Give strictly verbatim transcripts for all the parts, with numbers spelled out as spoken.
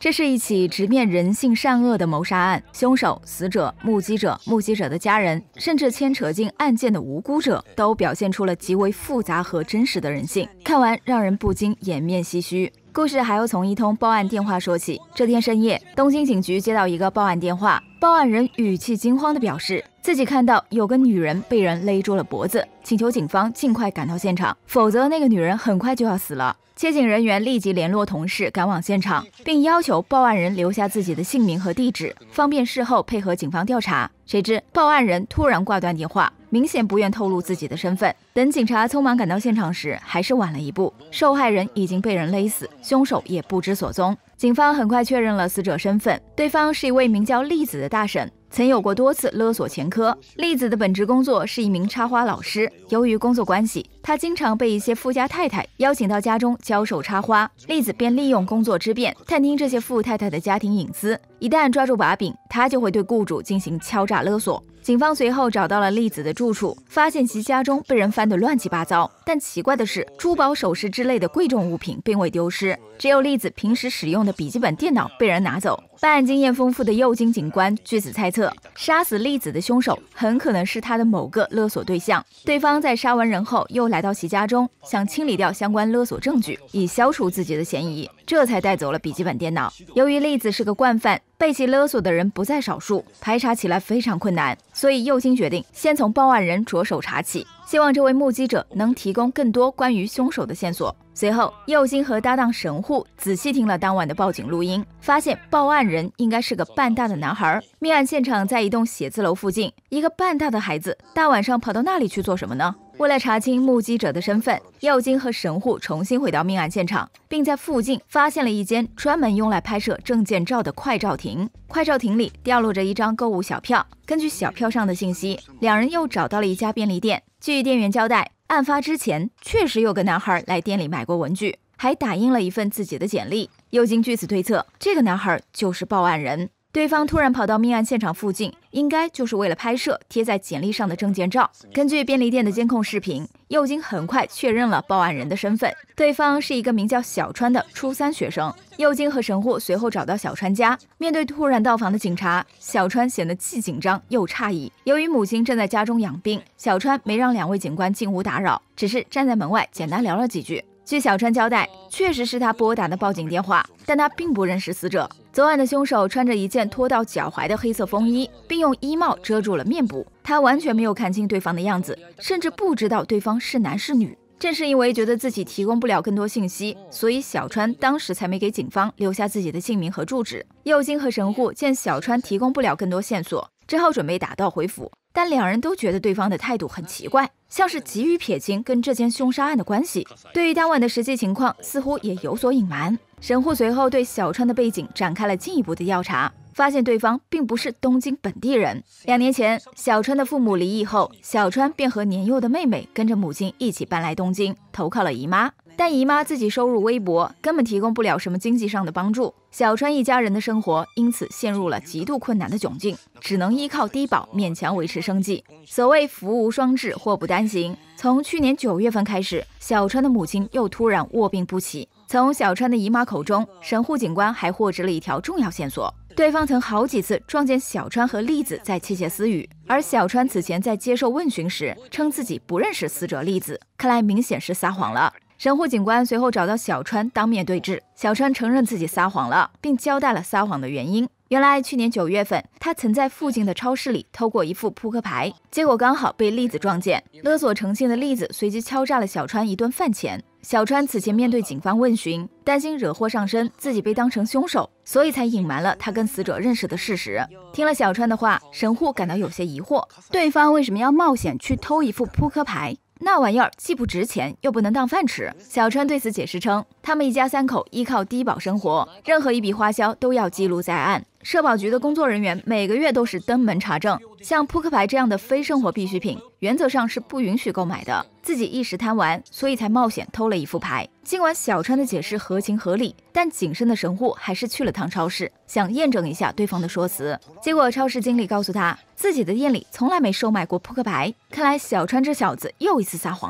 这是一起直面人性善恶的谋杀案，凶手、死者、目击者、目击者的家人，甚至牵扯进案件的无辜者，都表现出了极为复杂和真实的人性，看完让人不禁掩面唏嘘。故事还要从一通报案电话说起。这天深夜，东京警局接到一个报案电话，报案人语气惊慌地表示，自己看到有个女人被人勒住了脖子，请求警方尽快赶到现场，否则那个女人很快就要死了。接警人员立即联络同事赶往现场，并要求报案人留下自己的姓名和地址，方便事后配合警方调查。谁知报案人突然挂断电话，明显不愿透露自己的身份。等警察匆忙赶到现场时，还是晚了一步，受害人已经被人勒死，凶手也不知所踪。警方很快确认了死者身份，对方是一位名叫栗子的大婶，曾有过多次勒索前科。栗子的本职工作是一名插花老师，由于工作关系，她经常被一些富家太太邀请到家中教授插花。栗子便利用工作之便探听这些富太太的家庭隐私，一旦抓住把柄，她就会对雇主进行敲诈勒索。警方随后找到了栗子的住处，发现其家中被人翻得乱七八糟，但奇怪的是，珠宝首饰之类的贵重物品并未丢失，只有栗子平时使用的笔记本电脑被人拿走。办案经验丰富的右京警官据此猜测，杀死栗子的凶手很可能是他的某个勒索对象。对方在杀完人后又来到其家中，想清理掉相关勒索证据，以消除自己的嫌疑，这才带走了笔记本电脑。由于栗子是个惯犯，被其勒索的人不在少数，排查起来非常困难，所以右京决定先从报案人着手查起，希望这位目击者能提供更多关于凶手的线索。随后，右京和搭档神户仔细听了当晚的报警录音，发现报案人应该是个半大的男孩。命案现场在一栋写字楼附近，一个半大的孩子大晚上跑到那里去做什么呢？为了查清目击者的身份，右京和神户重新回到命案现场，并在附近发现了一间专门用来拍摄证件照的快照亭。快照亭里掉落着一张购物小票，根据小票上的信息，两人又找到了一家便利店。据店员交代，案发之前确实有个男孩来店里买过文具，还打印了一份自己的简历。右京据此推测，这个男孩就是报案人。对方突然跑到命案现场附近，应该就是为了拍摄贴在简历上的证件照。根据便利店的监控视频，右京很快确认了报案人的身份，对方是一个名叫小川的初三学生。右京和神户随后找到小川家，面对突然到访的警察，小川显得既紧张又诧异。由于母亲正在家中养病，小川没让两位警官进屋打扰，只是站在门外简单聊了几句。据小川交代，确实是他拨打的报警电话，但他并不认识死者。作案的凶手穿着一件拖到脚踝的黑色风衣，并用衣帽遮住了面部，他完全没有看清对方的样子，甚至不知道对方是男是女。正是因为觉得自己提供不了更多信息，所以小川当时才没给警方留下自己的姓名和住址。右京和神户见小川提供不了更多线索，只好准备打道回府，但两人都觉得对方的态度很奇怪，像是急于撇清跟这件凶杀案的关系，对于当晚的实际情况似乎也有所隐瞒。神户随后对小川的背景展开了进一步的调查，发现对方并不是东京本地人。两年前，小川的父母离异后，小川便和年幼的妹妹跟着母亲一起搬来东京，投靠了姨妈。但姨妈自己收入微薄，根本提供不了什么经济上的帮助，小川一家人的生活因此陷入了极度困难的窘境，只能依靠低保勉强维持生计。所谓福无双至，祸不单行，从去年九月份开始，小川的母亲又突然卧病不起。从小川的姨妈口中，神户警官还获知了一条重要线索，对方曾好几次撞见小川和栗子在窃窃私语，而小川此前在接受问询时称自己不认识死者栗子，看来明显是撒谎了。神户警官随后找到小川当面对质，小川承认自己撒谎了，并交代了撒谎的原因。原来去年九月份，他曾在附近的超市里偷过一副扑克牌，结果刚好被栗子撞见，勒索成性的栗子随即敲诈了小川一顿饭钱。小川此前面对警方问询，担心惹祸上身，自己被当成凶手，所以才隐瞒了他跟死者认识的事实。听了小川的话，神户感到有些疑惑，对方为什么要冒险去偷一副扑克牌？那玩意儿既不值钱，又不能当饭吃。小川对此解释称，他们一家三口依靠低保生活，任何一笔花销都要记录在案。社保局的工作人员每个月都是登门查证，像扑克牌这样的非生活必需品，原则上是不允许购买的。自己一时贪玩，所以才冒险偷了一副牌。尽管小川的解释合情合理，但谨慎的神户还是去了趟超市，想验证一下对方的说辞。结果超市经理告诉他，自己的店里从来没售卖过扑克牌。看来小川这小子又一次撒谎了。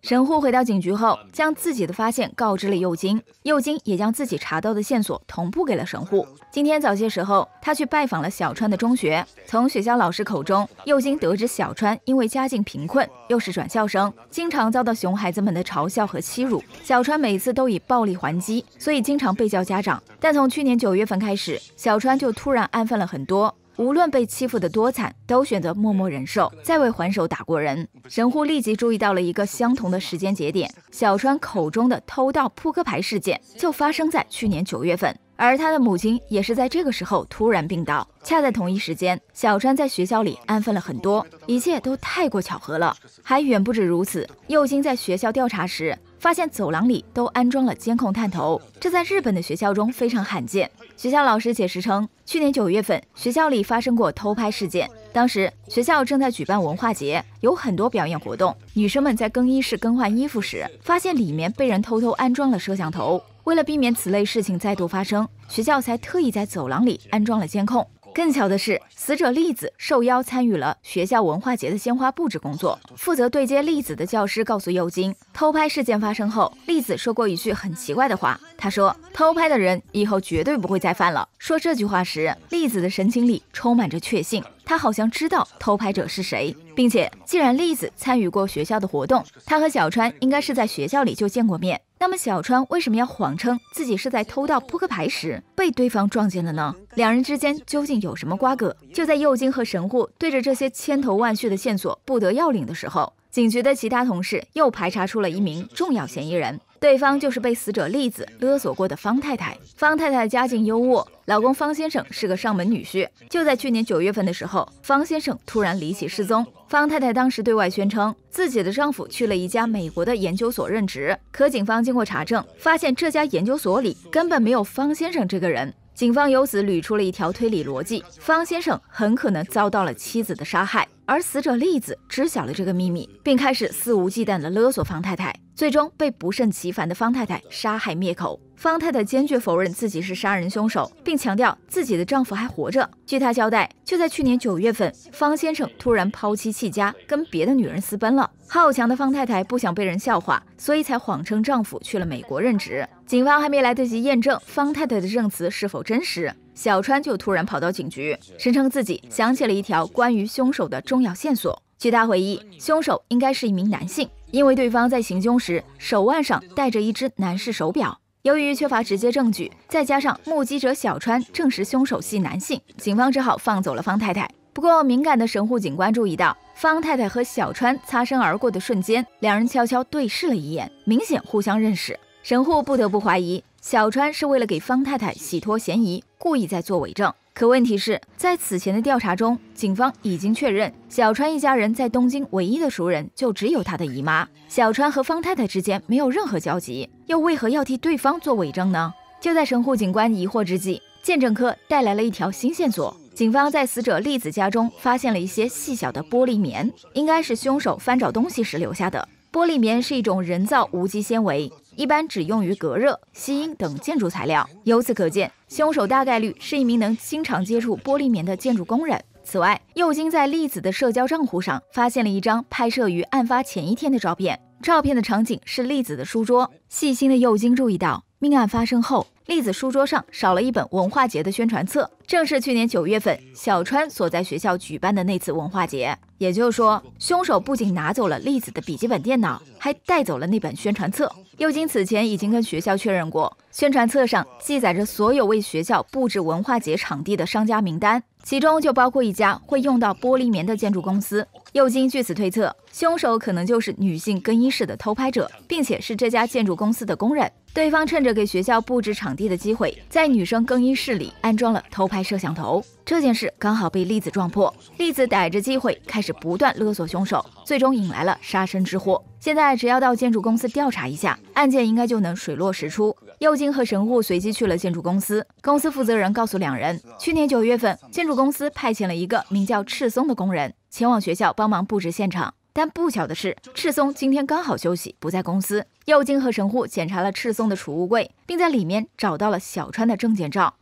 神户回到警局后，将自己的发现告知了右京，右京也将自己查到的线索同步给了神户。今天早些时候，他去拜访了小川的中学，从学校老师口中，右京得知小川因为家境贫困，又是转校生，经常遭到熊孩子们的嘲笑和欺辱。小川每次都以暴力还击，所以经常被叫家长。但从去年九月份开始，小川就突然安分了很多。无论被欺负得多惨，都选择默默忍受，再未还手打过人。神户立即注意到了一个相同的时间节点，小川口中的偷盗扑克牌事件就发生在去年九月份，而他的母亲也是在这个时候突然病倒。恰在同一时间，小川在学校里安分了很多，一切都太过巧合了。还远不止如此，右京在学校调查时，发现走廊里都安装了监控探头，这在日本的学校中非常罕见。学校老师解释称，去年九月份学校里发生过偷拍事件，当时学校正在举办文化节，有很多表演活动，女生们在更衣室更换衣服时，发现里面被人偷偷安装了摄像头。为了避免此类事情再度发生，学校才特意在走廊里安装了监控。更巧的是，死者栗子受邀参与了学校文化节的鲜花布置工作。负责对接栗子的教师告诉右京，偷拍事件发生后，栗子说过一句很奇怪的话。他说：“偷拍的人以后绝对不会再犯了。”说这句话时，栗子的神情里充满着确信，他好像知道偷拍者是谁，并且既然栗子参与过学校的活动，他和小川应该是在学校里就见过面。那么小川为什么要谎称自己是在偷盗扑克牌时被对方撞见了呢？两人之间究竟有什么瓜葛？就在右京和神户对着这些千头万绪的线索不得要领的时候，警局的其他同事又排查出了一名重要嫌疑人，对方就是被死者栗子勒索过的方太太。方太太家境优渥，老公方先生是个上门女婿。就在去年九月份的时候，方先生突然离奇失踪。方太太当时对外宣称自己的丈夫去了一家美国的研究所任职，可警方经过查证，发现这家研究所里根本没有方先生这个人。警方由此捋出了一条推理逻辑，方先生很可能遭到了妻子的杀害，而死者栗子知晓了这个秘密，并开始肆无忌惮地勒索方太太，最终被不胜其烦的方太太杀害灭口。方太太坚决否认自己是杀人凶手，并强调自己的丈夫还活着。据她交代，就在去年九月份，方先生突然抛妻弃家，跟别的女人私奔了。好强的方太太不想被人笑话，所以才谎称丈夫去了美国任职。警方还没来得及验证方太太的证词是否真实，小川就突然跑到警局，声称自己想起了一条关于凶手的重要线索。据他回忆，凶手应该是一名男性，因为对方在行凶时手腕上戴着一只男士手表。由于缺乏直接证据，再加上目击者小川证实凶手系男性，警方只好放走了方太太。不过敏感的神户警官注意到，方太太和小川擦身而过的瞬间，两人悄悄对视了一眼，明显互相认识。神户不得不怀疑小川是为了给方太太洗脱嫌疑，故意在做伪证。可问题是，在此前的调查中，警方已经确认小川一家人在东京唯一的熟人就只有他的姨妈，小川和方太太之间没有任何交集，又为何要替对方做伪证呢？就在神户警官疑惑之际，鉴证科带来了一条新线索。警方在死者栗子家中发现了一些细小的玻璃棉，应该是凶手翻找东西时留下的。玻璃棉是一种人造无机纤维，一般只用于隔热、吸音等建筑材料。由此可见，凶手大概率是一名能经常接触玻璃棉的建筑工人。此外，右京在栗子的社交账户上发现了一张拍摄于案发前一天的照片，照片的场景是栗子的书桌。细心的右京注意到，命案发生后，栗子书桌上少了一本文化节的宣传册，正是去年九月份小川所在学校举办的那次文化节。也就是说，凶手不仅拿走了栗子的笔记本电脑，还带走了那本宣传册。右京此前已经跟学校确认过，宣传册上记载着所有为学校布置文化节场地的商家名单，其中就包括一家会用到玻璃棉的建筑公司。右京据此推测，凶手可能就是女性更衣室的偷拍者，并且是这家建筑公司的工人。对方趁着给学校布置场地的机会，在女生更衣室里安装了偷拍摄像头。这件事刚好被栗子撞破，栗子逮着机会开始不断勒索凶手，最终引来了杀身之祸。现在只要到建筑公司调查一下，案件应该就能水落石出。右京和神户随即去了建筑公司，公司负责人告诉两人，去年九月份，建筑公司派遣了一个名叫赤松的工人前往学校帮忙布置现场。但不巧的是，赤松今天刚好休息，不在公司。右京和神户检查了赤松的储物柜，并在里面找到了小川的证件照。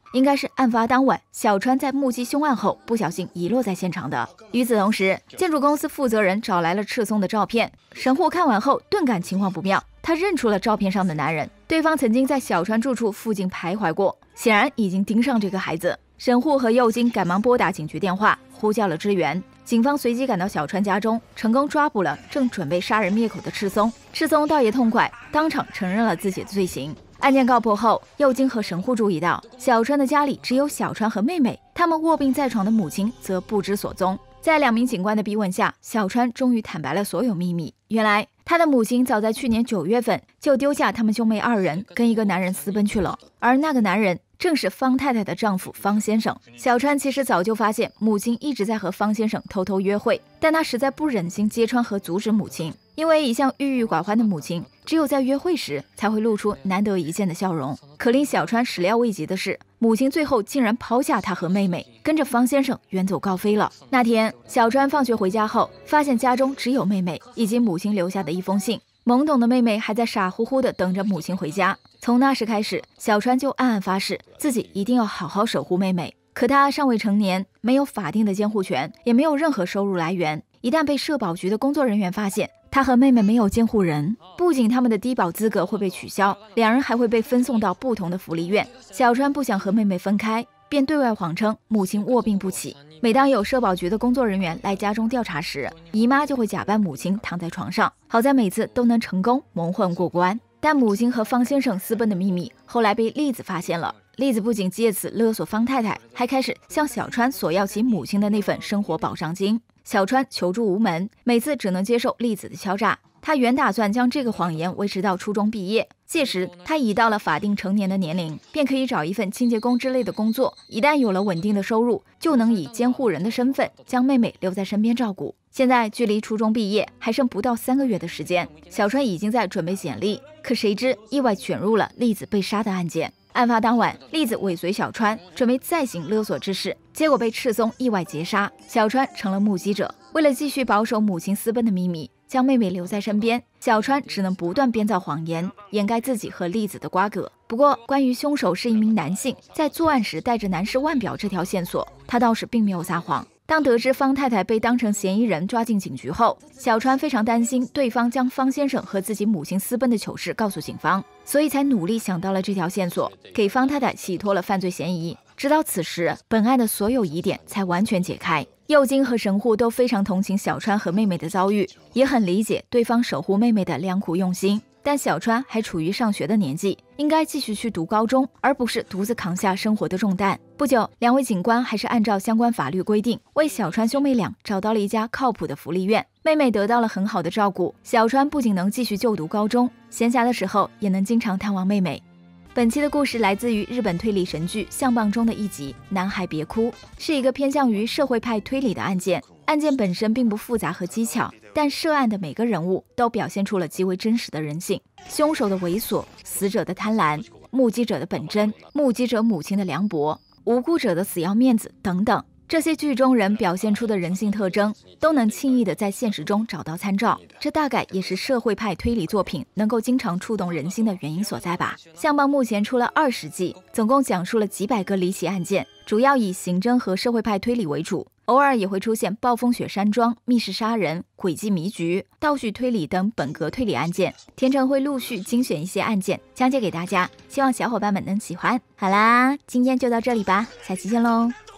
应该是案发当晚小川在目击凶案后不小心遗落在现场的。与此同时，建筑公司负责人找来了赤松的照片，神户看完后顿感情况不妙，他认出了照片上的男人，对方曾经在小川住处附近徘徊过，显然已经盯上这个孩子。神户和右京赶忙拨打警局电话，呼叫了支援。警方随即赶到小川家中，成功抓捕了正准备杀人灭口的赤松。赤松倒也痛快，当场承认了自己的罪行。案件告破后，右京和神户注意到小川的家里只有小川和妹妹，他们卧病在床的母亲则不知所踪。在两名警官的逼问下，小川终于坦白了所有秘密。原来他的母亲早在去年九月份就丢下他们兄妹二人，跟一个男人私奔去了，而那个男人正是方太太的丈夫方先生。小川其实早就发现母亲一直在和方先生偷偷约会，但他实在不忍心揭穿和阻止母亲，因为一向郁郁寡欢的母亲只有在约会时才会露出难得一见的笑容。可令小川始料未及的是，母亲最后竟然抛下他和妹妹，跟着方先生远走高飞了。那天小川放学回家后，发现家中只有妹妹以及母亲留下的一封信。懵懂的妹妹还在傻乎乎地等着母亲回家。从那时开始，小川就暗暗发誓自己一定要好好守护妹妹。可他尚未成年，没有法定的监护权，也没有任何收入来源。一旦被社保局的工作人员发现他和妹妹没有监护人，不仅他们的低保资格会被取消，两人还会被分送到不同的福利院。小川不想和妹妹分开，便对外谎称母亲卧病不起。每当有社保局的工作人员来家中调查时，姨妈就会假扮母亲躺在床上，好在每次都能成功蒙混过关。但母亲和方先生私奔的秘密后来被栗子发现了，栗子不仅借此勒索方太太，还开始向小川索要其母亲的那份生活保障金。小川求助无门，每次只能接受栗子的敲诈。他原打算将这个谎言维持到初中毕业，届时他已到了法定成年的年龄，便可以找一份清洁工之类的工作，一旦有了稳定的收入，就能以监护人的身份将妹妹留在身边照顾。现在距离初中毕业还剩不到三个月的时间，小川已经在准备简历，可谁知意外卷入了栗子被杀的案件。案发当晚，栗子尾随小川，准备再行勒索之事，结果被赤松意外劫杀，小川成了目击者。为了继续保守母亲私奔的秘密，将妹妹留在身边，小川只能不断编造谎言，掩盖自己和栗子的瓜葛。不过，关于凶手是一名男性，在作案时带着男士腕表这条线索，他倒是并没有撒谎。当得知方太太被当成嫌疑人抓进警局后，小川非常担心对方将方先生和自己母亲私奔的糗事告诉警方，所以才努力想到了这条线索，给方太太洗脱了犯罪嫌疑。直到此时，本案的所有疑点才完全解开。右京和神户都非常同情小川和妹妹的遭遇，也很理解对方守护妹妹的良苦用心。但小川还处于上学的年纪，应该继续去读高中，而不是独自扛下生活的重担。不久，两位警官还是按照相关法律规定，为小川兄妹俩找到了一家靠谱的福利院，妹妹得到了很好的照顾。小川不仅能继续就读高中，闲暇的时候也能经常探望妹妹。本期的故事来自于日本推理神剧《相棒》中的一集《男孩别哭》，是一个偏向于社会派推理的案件。案件本身并不复杂和蹊跷，但涉案的每个人物都表现出了极为真实的人性：凶手的猥琐，死者的贪婪，目击者的本真，目击者母亲的凉薄，无辜者的死要面子等等。这些剧中人表现出的人性特征，都能轻易的在现实中找到参照。这大概也是社会派推理作品能够经常触动人心的原因所在吧。相棒目前出了二十季，总共讲述了几百个离奇案件，主要以刑侦和社会派推理为主，偶尔也会出现暴风雪山庄、密室杀人、诡计迷局、倒叙推理等本格推理案件。天成会陆续精选一些案件讲解给大家，希望小伙伴们能喜欢。好啦，今天就到这里吧，下期见喽。